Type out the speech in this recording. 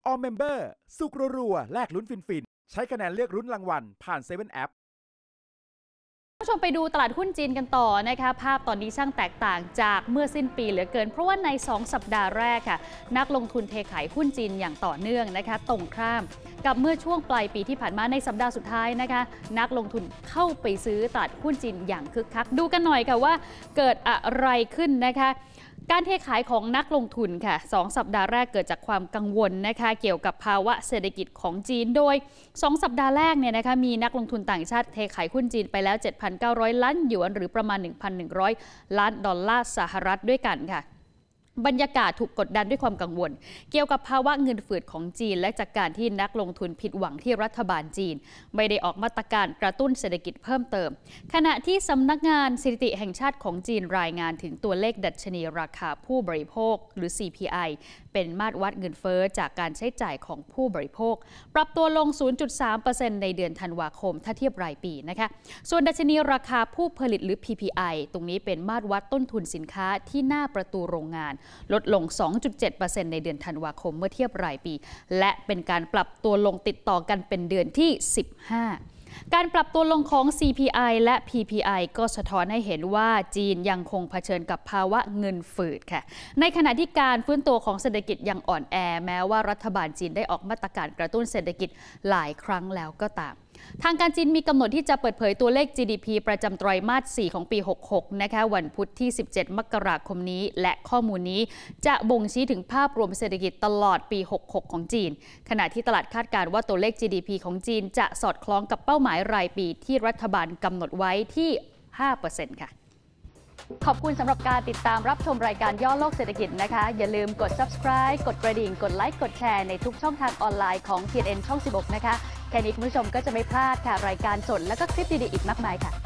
All Member สุกรัวๆแลกลุ้นฟินๆใช้คะแนนเลือกลุ้นรางวัลผ่าน7 App ผู้ชมไปดูตลาดหุ้นจีนกันต่อนะคะภาพตอนนี้ช่างแตกต่างจากเมื่อสิ้นปีเหลือเกินเพราะว่าใน2สัปดาห์แรกค่ะนักลงทุนเทขายหุ้นจีนอย่างต่อเนื่องนะคะตรงข้ามกับเมื่อช่วงปลายปีที่ผ่านมาในสัปดาห์สุดท้ายนะคะนักลงทุนเข้าไปซื้อตลาดหุ้นจีนอย่างคึกคักดูกันหน่อยค่ะว่าเกิดอะไรขึ้นนะคะการเทขายของนักลงทุนค่ะ2สัปดาห์แรกเกิดจากความกังวลนะคะเกี่ยวกับภาวะเศรษฐกิจของจีนโดย2สัปดาห์แรกเนี่ยนะคะมีนักลงทุนต่างชาติเทขายหุ้นจีนไปแล้ว 7,900 ล้านหยวนหรือประมาณ 1,100 ล้านดอลลาร์สหรัฐด้วยกันค่ะบรรยากาศถูกกดดันด้วยความกังวลเกี่ยวกับภาวะเงินฝืดของจีนและจากการที่นักลงทุนผิดหวังที่รัฐบาลจีนไม่ได้ออกมาตรการกระตุ้นเศรษฐกิจเพิ่มเติมขณะที่สำนักงานสถิติแห่งชาติของจีนรายงานถึงตัวเลขดัชนีราคาผู้บริโภคหรือ CPI เป็นมาตรวัดเงินเฟ้อจากการใช้จ่ายของผู้บริโภคปรับตัวลง 0.3% ในเดือนธันวาคมถ้าเทียบรายปีนะคะส่วนดัชนีราคาผู้ผลิตหรือ PPI ตรงนี้เป็นมาตรวัดต้นทุนสินค้าที่หน้าประตูโรงงานลดลง 2.7% ในเดือนธันวาคมเมื่อเทียบรายปีและเป็นการปรับตัวลงติดต่อกันเป็นเดือนที่ 15การปรับตัวลงของ CPI และ PPI ก็สะท้อนให้เห็นว่าจีนยังคงเผชิญกับภาวะเงินฝืดค่ะในขณะที่การฟื้นตัวของเศรษฐกิจยังอ่อนแอแม้ว่ารัฐบาลจีนได้ออกมาตรการกระตุ้นเศรษฐกิจหลายครั้งแล้วก็ตามทางการจีนมีกำหนดที่จะเปิดเผยตัวเลข GDP ประจำไตรมาส 4 ของปี 66 นะคะวันพุธที่ 17 มกราคมนี้และข้อมูลนี้จะบ่งชี้ถึงภาพรวมเศรษฐกิจตลอดปี 66 ของจีนขณะที่ตลาดคาดการณ์ว่าตัวเลข GDP ของจีนจะสอดคล้องกับเป้าหมายรายปีที่รัฐบาลกำหนดไว้ที่ 5% ค่ะขอบคุณสำหรับการติดตามรับชมรายการย่อโลกเศรษฐกิจนะคะอย่าลืมกด subscribe กดกระดิ่งกดไลค์กดแชร์ในทุกช่องทางออนไลน์ของ TNN ช่อง 16 นะคะแค่นี้คุณผู้ชมก็จะไม่พลาดค่ะรายการสดและก็คลิปดีๆอีกมากมายค่ะ